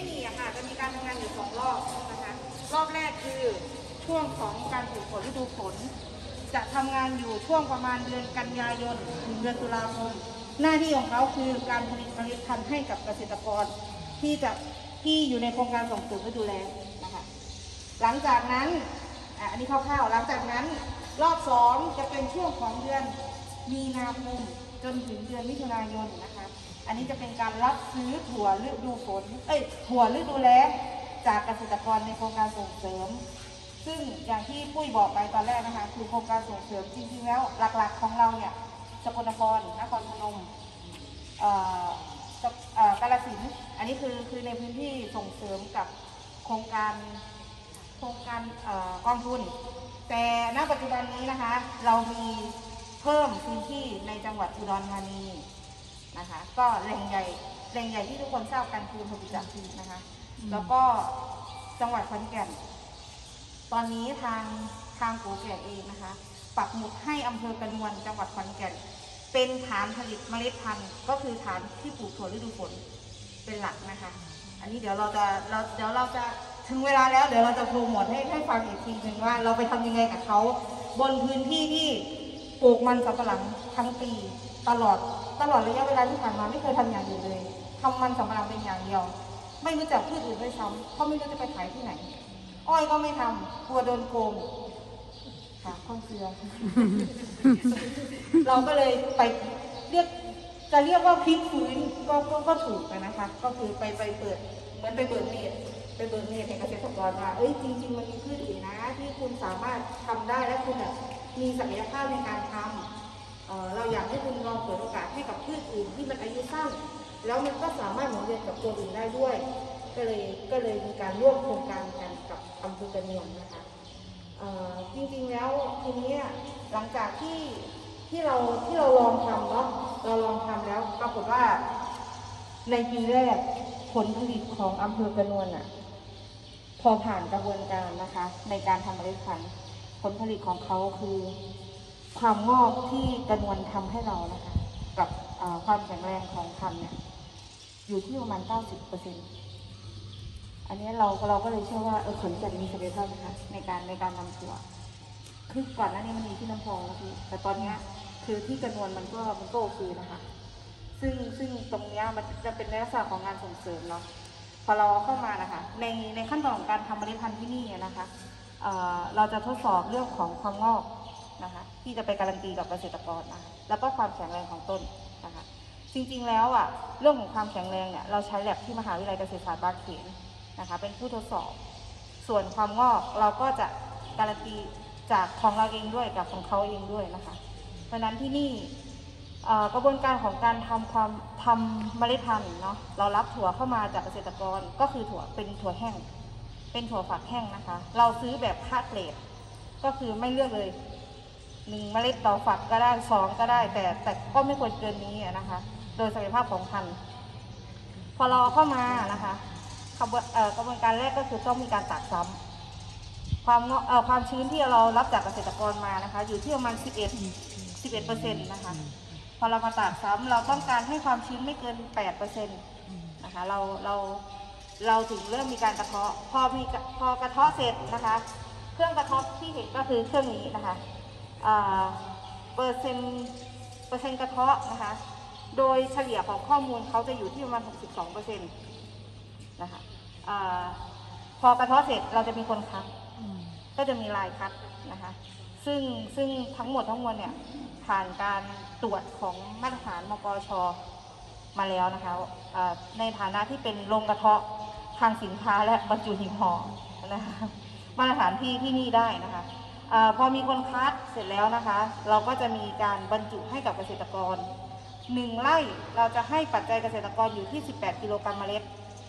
ไม่มีอะค่ะจะมีการทำงานอยู่2 รอบนะคะรอบแรกคือช่วงของการปลูกฝนฤดูฝนจะทำงานอยู่ช่วงประมาณเดือนกันยายนถึงเดือนตุลาคมหน้าที่ของเขาคือการผลิตเมล็ดพันธุ์ให้กับเกษตรกรที่อยู่ในโครงการส่งเสริมและดูแลนะคะหลังจากนั้นอันนี้คร่าวๆหลังจากนั้นรอบ2จะเป็นช่วงของเดือนมีนาคมจนถึงเดือนมิถุนายนนะคะอันนี้จะเป็นการรับซื้อถั่วฤดูฝนถั่วฤดูแล้งจากเกษตรกรในโครงการส่งเสริมซึ่งอย่างที่ปุ้ยบอกไปตอนแรกนะคะคือโครงการส่งเสริมจริงๆแล้วหลักๆของเราเนี่ยสกลนครนครพนมกาฬสินธุ์อันนี้คือในพื้นที่ส่งเสริมกับโครงการกองทุนแต่ณปัจจุบันนี้นะคะเรามีเพิ่มพื้นที่ในจังหวัดอุดรธานีนะคะก็แหล่งใหญ่ที่ทุกคนทราบกันคืออำเภอปุจักรีนะคะแล้วก็จังหวัดขอนแก่นตอนนี้ทางกูแก่เองนะคะปักหมุดให้อำเภอกระนวนจังหวัดขอนแก่นเป็นฐานผลิตเมล็ดพันธุ์ก็คือฐานที่ปลูกถั่วฤดูฝนเป็นหลักนะคะอันนี้เดี๋ยวเราจะถึงเวลาแล้วเดี๋ยวเราจะโปรโมทให้ฟังอีกทีหนึ่งว่าเราไปทำยังไงกับเขาบนพื้นที่ที่ปลูกมันสำปะหลังทั้งปีตลอดระยะเวลาที่ผ่านมาไม่เคยทำอย่างอื่นเลยทำมันสำปะหลังเป็นอย่างเดียวไม่รู้จักพืชอื่นด้วยซ้ำเพราะไม่รู้จะไปขายที่ไหนอ้อยก็ไม่ทำกลัวโดนโกงค่ะข้องเสือ เราก็เลยไปเรียกว่าพลิกฟื้นก็ถูกนะคะก็คือไปเปิดเหมือนไปเบิกเนตให้เกษตรกรว่าจริงๆมันมีพืชอื่นนะที่คุณสามารถทำได้และคุณมีศักยภาพในการทำเราอยากให้คุณลองเปิดโอกาสให้กับพืชอื่นที่มันอายุสั้นแล้วมันก็สามารถหมุนเวียนกับตัวอื่นได้ด้วยก็เลยมีการร่วมโครงการกันกับอำเภอกระนวนนะคะจริงๆแล้วทีนี้หลังจากที่เราลองทำเนาะเราลองทำแล้วปรากฏว่าในปีแรกผลผลิตของอำเภอกระนวนพอผ่านกระบวนการนะคะในการทำเมล็ดพันธุ์ผลผลิตของเขาคือความงอกที่กระนวนทำให้เรานะคะกับความแข็งแรงของพันธุ์เนี่ยอยู่ที่ประมาณ 90%อันนี้เราก็เลยเชื่อว่าขอนแก่นมีศักยภาพนะคะในการทำถั่วคือก่อนหน้านี้มันมีที่น้ำพองนะพี่แต่ตอนนี้คือที่กระนวนมันก็โอเคนะคะซึ่งตรงนี้มันจะเป็นในลักษณะของงานส่งเสริมเนาะพอเราเข้ามานะคะในขั้นตอนของการทำเมล็ดพันธุ์ที่นี่นะคะเราจะทดสอบเรื่องของความงอกนะคะที่จะไปการันตีกับเกษตรกรนะคะแล้วก็ความแข็งแรงของต้นนะคะจริงๆแล้วเรื่องของความแข็งแรงเนี่ยเราใช้แลบที่มหาวิทยาลัยเกษตรศาสตร์บางเขนนะคะเป็นผู้ทดสอบส่วนความงอกเราก็จะการันตีจากของเราเองด้วยกับของเขาเองด้วยนะคะเพราะนั้นที่นี่กระบวนการของการทำเมล็ดพันธุ์เนาะเรารับถั่วเข้ามาจากเกษตรกรก็คือเป็นถั่วแห้งเป็นถั่วฝักแห้งนะคะเราซื้อแบบค่าเกรดก็คือไม่เลือกเลย1 เมล็ดต่อฝักก็ได้2ก็ได้แต่ก็ไม่ควรเกินนี้นะคะโดยศักยภาพของพันธุ์พอเราเข้ามานะคะกระบวนการแรกก็คือต้องมีการตากซ้ำความชื้นที่เรารับจากเกษตรกรมานะคะอยู่ที่ประมาณ11%นะคะพอเรามาตากซ้ำเราต้องการให้ความชื้นไม่เกิน 8% นะคะเราถึงเริ่มมีการกระเทาะพอกระเทาะเสร็จนะคะเครื่องกระเทาะที่เห็นก็คือเครื่องนี้นะคะเปอร์เซ็นต์กระเทาะนะคะโดยเฉลี่ยของข้อมูลเขาจะอยู่ที่ประมาณ 62% นะคะพอกระเทาะเสร็จเราจะมีคนคัดก็จะมีลายคัดนะคะซึ่งทั้งหมดเนี่ยผ่านการตรวจของมาตรฐานมกช.มาแล้วนะคะในฐานะที่เป็นโรงกระเทาะทางสินค้าและบรรจุหีบห่อนะคะมาตรฐานที่นี่ได้นะคะพอมีคนคัดเสร็จแล้วนะคะเราก็จะมีการบรรจุให้กับเกษตรกร1 ไร่เราจะให้ปัจจัยเกษตรกรอยู่ที่18 กิโลกรัมเมล็ด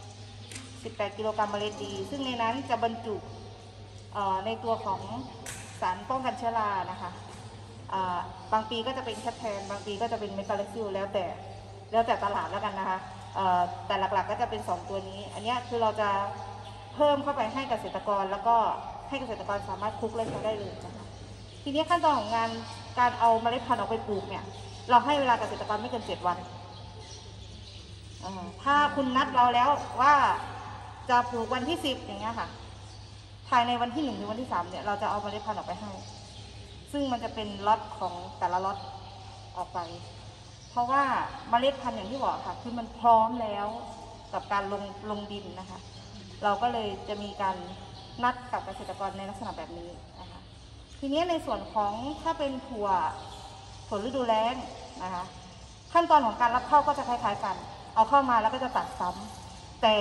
18 กิโลกรัมเมล็ดดีซึ่งในนั้นจะบรรจุในตัวของสารป้องกันเชื้อรานะคะบางปีก็จะเป็นแคปแทนบางปีก็จะเป็นเมกาเลซิลแล้วแต่ตลาดแล้วกันนะคะแต่หลักๆก็จะเป็น2 ตัวนี้อันนี้คือเราจะเพิ่มเข้าไปให้เกษตรกรแล้วก็ให้เกษตรกรสามารถคลุกเลยได้เลยนะคะทีนี้ขั้นตอนของการเอาเมล็ดพันธุ์ออกไปปลูกเนี่ยเราให้เวลาเกษตรกรไม่เกิน7 วันถ้าคุณนัดเราแล้วว่าจะปลูกวันที่10อย่างเงี้ยค่ะภายในวันที่1ถึงวันที่3เนี่ยเราจะเอาเมล็ดพันธุ์ออกไปให้ซึ่งมันจะเป็นล็อตของแต่ละล็อตออกไปเพราะว่าเมล็ดพันธุ์อย่างที่บอกค่ะคือมันพร้อมแล้วกับการลงดินนะคะเราก็เลยจะมีการนัดกับเกษตรกรในลักษณะแบบนี้นะคะทีนี้ในส่วนของถ้าเป็นถั่วฤดูแล้งนะคะขั้นตอนของการรับเข้าก็จะคล้ายๆกันเอาเข้ามาแล้วก็จะตัดซ้ำแต่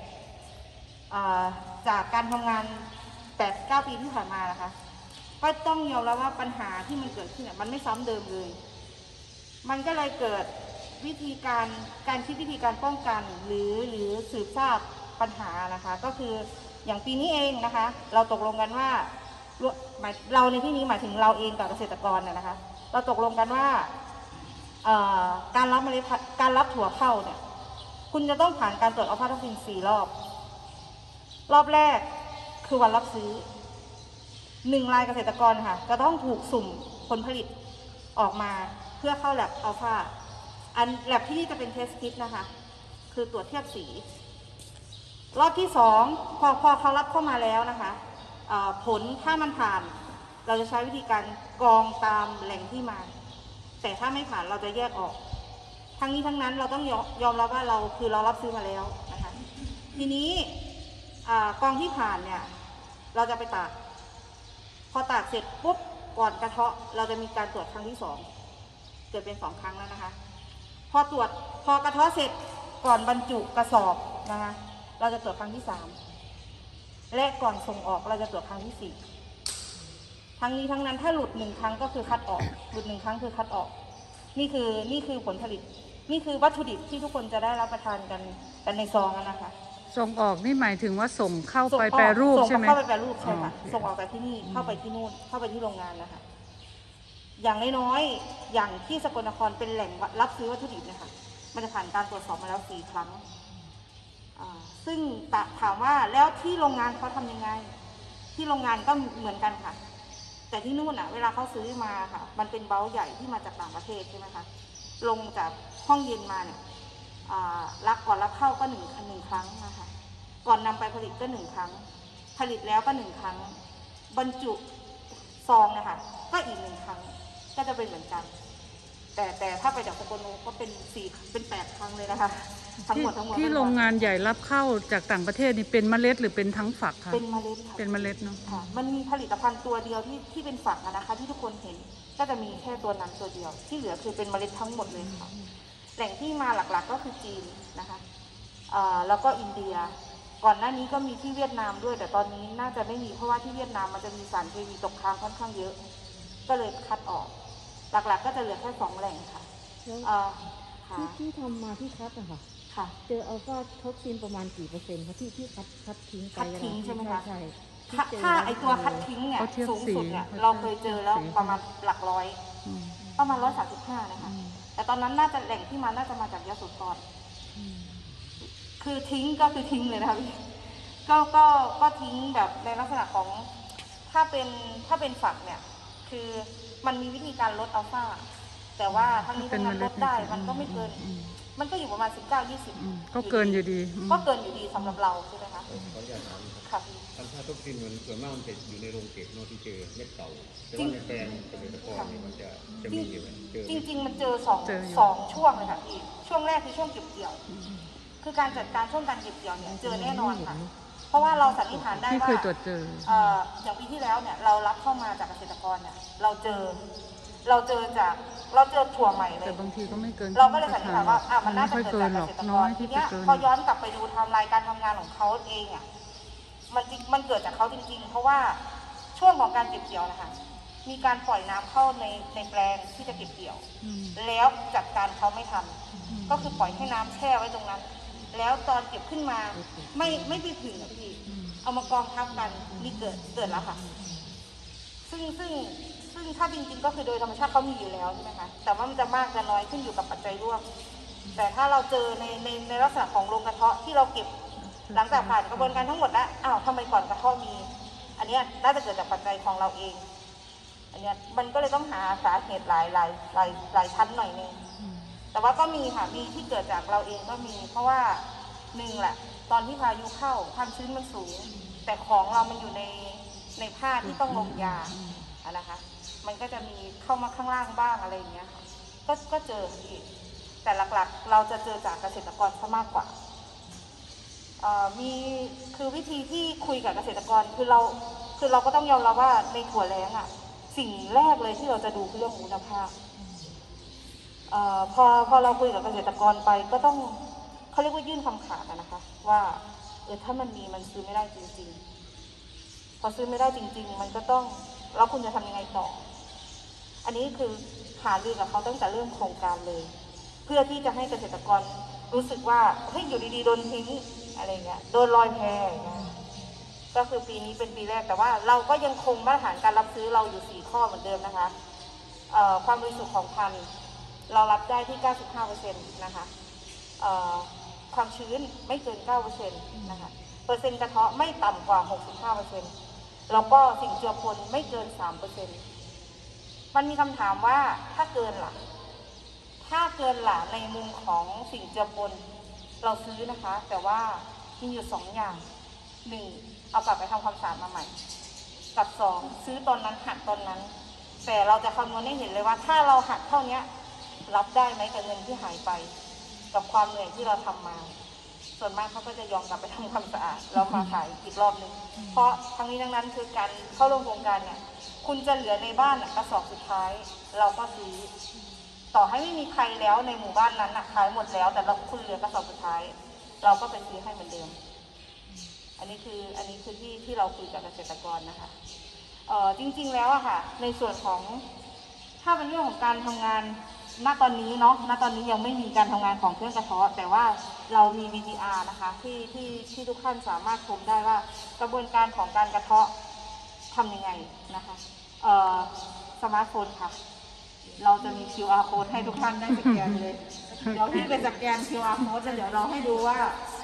จากการทำงาน 8-9 ปีที่ผ่านมานะคะก็ต้องยอมรับว่าปัญหาที่มันเกิดขึ้นมันไม่ซ้ำเดิมเลยมันก็เลยเกิดวิธีการคิดวิธีการป้องกันหรือสืบทราบปัญหานะคะก็คืออย่างปีนี้เองนะคะเราตกลงกันว่าเราในที่นี้หมายถึงเราเองกับเกษตรกรนะคะเราตกลงกันว่าการรับเมล็ดการรับถั่วเข้าเนี่ยคุณจะต้องผ่านการตรวจอัลฟาโทซิน4 รอบแรกคือวันรับซื้อ1 รายเกษตรกรค่ะจะต้องถูกสุ่มผลผลิตออกมาเพื่อเข้าแลบอัลฟาแลบที่นี่จะเป็นเทสคิดนะคะคือตรวจเทียบสีรอบที่2พอเขารับเข้ามาแล้วนะคะผลถ้ามันผ่านเราจะใช้วิธีการกรองตามแหล่งที่มาแต่ถ้าไม่ผ่านเราจะแยกออกทั้งนี้ทั้งนั้นเราต้องยอมรับว่าเรารับซื้อมาแล้วนะคะทีนี้กองที่ผ่านเนี่ยเราจะไปตากพอตากเสร็จปุ๊บก่อนกระเทาะเราจะมีการตรวจครั้งที่2เกิดเป็น2 ครั้งแล้วนะคะพอกระเทาะเสร็จก่อนบรรจุกระสอบนะคะเราจะตรวจครั้งที่3และก่อนส่งออกเราจะตรวจครั้งที่4ทั้งนี้ทั้งนั้นถ้าหลุด1 ครั้งก็คือคัดออกหลุด1 ครั้งคือคัดออกนี่คือผลผลิตนี่คือวัตถุดิบที่ทุกคนจะได้รับประทานกันในซองนะคะส่งออกนี่หมายถึงว่าส่งเข้าไปแปรรูปใช่ไหมส่งเข้าไปแปรรูปใช่ค่ะส่งออกจากที่นี่เข้าไปที่นู่นเข้าไปที่โรงงานนะคะอย่างน้อยๆอย่างที่สกลนครเป็นแหล่งรับซื้อวัตถุดิบนะคะมันจะผ่านการตรวจสอบมาแล้ว4 ครั้งซึ่งถามว่าแล้วที่โรงงานเขาทำยังไงที่โรงงานก็เหมือนกันค่ะแต่ที่นู่นเวลาเขาซื้อมาค่ะมันเป็นเบ้าใหญ่ที่มาจากต่างประเทศใช่ไหมคะลงจากห้องเย็นมาเนี่ยก่อนรับเข้าก็หนึ่งครั้งนะคะก่อนนำไปผลิตก็1 ครั้งผลิตแล้วก็1 ครั้งบรรจุซองนะคะก็อีก1 ครั้งก็จะเป็นเหมือนกันแต่ถ้าไปจากสกลนครก็เป็น8 ครั้งเลยนะคะทั้งหมดที่โรงงานใหญ่รับเข้าจากต่างประเทศนี่เป็นเมล็ดหรือเป็นทั้งฝักคะเป็นเมล็ดค่ะเป็นเมล็ดเนาะค่ะมันมีผลิตภัณฑ์ตัวเดียวที่เป็นฝักนะคะที่ทุกคนเห็นก็จะมีแค่ตัวนั้นตัวเดียวที่เหลือคือเป็นเมล็ดทั้งหมดเลยค่ะแหล่งที่มาหลักๆก็คือจีนนะคะแล้วก็อินเดียก่อนหน้านี้ก็มีที่เวียดนามด้วยแต่ตอนนี้น่าจะไม่มีเพราะว่าที่เวียดนามมันจะมีสารเคมีตกค้างค่อนข้างเยอะก็เลยคัดออกหลักๆก็จะเหลือแค่2 แหล่งค่ะที่ทำมาที่คัดอะค่ะเจออัลฟาท็อกซินประมาณกี่เปอร์เซ็นต์คะที่คัดทิ้งไปใช่ไหมคะใช่ถ้าไอตัวคัดทิ้งเนี่ยสูงสุดเนี่ยเราเคยเจอแล้วประมาณหลักร้อยประมาณ135นะคะแต่ตอนนั้นน่าจะแหล่งที่มาน่าจะมาจากยโสธรคือทิ้งก็คือทิ้งเลยนะคะพี่ก็ทิ้งแบบในลักษณะของถ้าเป็นฝักเนี่ยคือมันมีวิธีการลดอัลฟาแต่ว่าทั้งนี้ทั้งนั้นลดได้มันก็ไม่เกินมันก็อยู่ประมาณ19-20 ก็เกินอยู่ดีสำหรับเราใช่ไหมคะขออนุญาตถามค่ะอัลฟาท็อกซินมันส่วนมากมันจะอยู่ในโรงเก็บโนที่เจอเม็ดเก่าแต่ว่าในแปลงเกษตรกรเนี่ยมันจะมีอยู่จริงมันเจอสองช่วงเลยค่ะพี่ช่วงแรกคือช่วงเก็บเกี่ยวคือการจัดการช่วงการเก็บเกี่ยวเนี่ยเจอแน่นอนค่ะเพราะว่าเราสันนิษฐานได้ว่าเคยตรวจเจออย่างปีที่แล้วเนี่ยเรารับเข้ามาจากเกษตรกรเนี่ยเราเจอถั่วใหม่เลยแต่บางทีก็ไม่เกินเราก็เลยสันนิษฐานว่ามันน่าจะเกิดจากเกษตรกรทีนี้พอย้อนกลับไปดูไทม์ไลน์การทำงานของเขาเองมันเกิดจากเขาจริงๆเพราะว่าช่วงของการเก็บเกี่ยวนะคะมีการปล่อยน้ำเข้าในแปลงที่จะเก็บเกี่ยวแล้วจัดการเขาไม่ทันก็คือปล่อยให้น้ำแช่ไว้ตรงนั้นแล้วตอนเก็บขึ้นมาไม่ไปถึงพี่เอามากองทับกันนี่เกิดแล้วค่ะซึ่งถ้าจริงๆก็คือโดยธรรมชาติเขามีอยู่แล้วใช่ไหมคะแต่ว่ามันจะมากจะน้อยขึ้นอยู่กับปัจจัยร่วมแต่ถ้าเราเจอในลักษณะของโรงกระเทาะที่เราเก็บหลังจากผ่านกระบวนการทั้งหมดแล้วทำไมก่อนกระเทาะมีอันนี้น่าจะเกิดจากปัจจัยของเราเองอันนี้มันก็เลยต้องหาสาเหตุหลายชั้นหน่อยนึงแต่ว่าก็มีค่ะมีที่เกิดจากเราเองก็มีเพราะว่าหนึ่งแหละตอนที่พายุเข้าความชื้นมันสูง แต่ของเรามันอยู่ในผ้าที่ต้องลงยาอะนะคะมันก็จะมีเข้ามาข้างล่างบ้างอะไรอย่างเงี้ยค่ะก็เจออีกแต่หลักๆเราจะเจอจากเกษตรกรซะมากกว่ามีคือวิธีที่คุยกับเกษตรกรคือเราก็ต้องยอมรับว่าในถั่วแล้งอ่ะสิ่งแรกเลยที่เราจะดูคือเรื่องคุณภาพพอเราคุยกับเกษตรกรไปก็ต้องเขาเรียกว่ายื่นคำขาดนะคะว่าถ้ามันมีมันซื้อไม่ได้จริงๆพอซื้อไม่ได้จริงๆมันก็ต้องแล้วคุณจะทำยังไงต่ออันนี้คือหารือกับเขาตั้งแต่เริ่มโครงการเลยเพื่อที่จะให้เกษตรกรรู้สึกว่าเฮ้ยอยู่ดีๆโดนทิ้งอะไรเงี้ยโดนลอยแพอย่างเงี้ยก็คือปีนี้เป็นปีแรกแต่ว่าเราก็ยังคงมาตรฐานการรับซื้อเราอยู่4ข้อเหมือนเดิมนะคะความบริสุทธิ์ของพันธุ์เรารับได้ที่ 95% นะคะความชื้นไม่เกิน 9% นะคะเปอร์เซ็นต์กระเทาะไม่ต่ำกว่า 65% แล้วก็สิ่งเจือปนไม่เกิน 3%มันมีคำถามว่าถ้าเกินล่ะในมุมของสิ่งเจือปนเราซื้อนะคะแต่ว่ามีอยู่2อย่าง1เอากลับไปทำความสะอาดมาใหม่กับ2ซื้อตอนนั้นหักตอนนั้นแต่เราจะคำนวณให้เห็นเลยว่าถ้าเราหักเท่านี้รับได้ไหมกับเงินที่หายไปกับความเหนื่อยที่เราทำมาส่วนมากเขาก็จะยอมกลับไปทำความสะอาดแล้วมาขายอีกรอบนึงเพราะทั้งนี้ทั้งนั้นคือการเข้าร่วมโครงการเนี่ยคุณจะเหลือในบ้านกระสอบสุดท้ายเราก็ซื้อต่อให้ไม่มีใครแล้วในหมู่บ้านนั้นขายหมดแล้วแต่เราคุณเหลือกระสอบสุดท้ายเราก็ไปซื้อให้เหมือนเดิมอันนี้คือที่เราคุยกับเกษตรกรนะคะจริงๆแล้วอะค่ะในส่วนของถ้าเป็นเรื่องของการทำงานณตอนนี้เนาะณตอนนี้ยังไม่มีการทำงานของเครื่องกระเทาะแต่ว่าเรามี VTR นะคะที่ทุกท่านสามารถชมได้ว่ากระบวนการของการกระเทาะทำยังไงนะคะสมาร์ทโฟนค่ะเราจะมี QR code ให้ทุกท่านได้สแกนเลยเดี๋ยวพี่ไปสแกน QR code แล้วเดี๋ยวเราให้ดูว่า